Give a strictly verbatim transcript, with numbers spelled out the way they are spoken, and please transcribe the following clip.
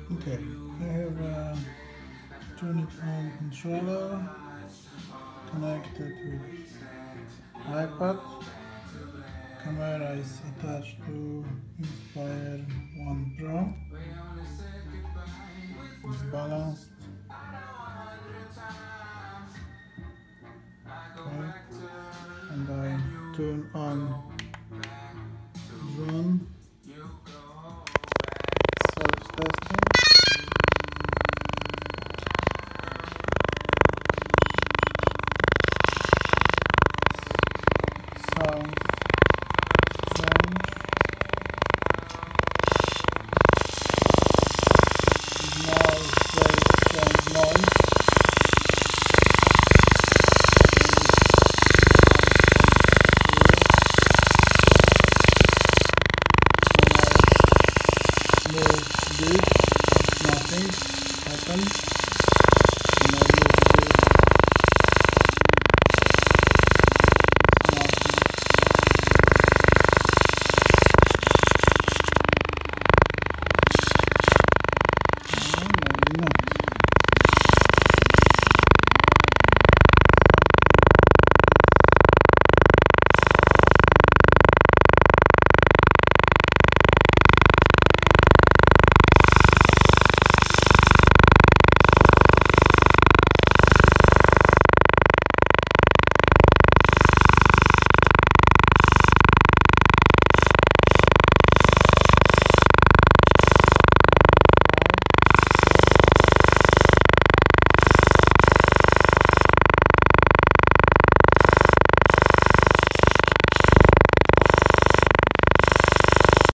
Okay, I have a Tunic on controller connected with iPad. Camera is attached to Inspire one Pro. It's balanced. Okay. And I turn on drone self-testing. Sound strange. Now it's very strange noise. When I move this, nothing happens.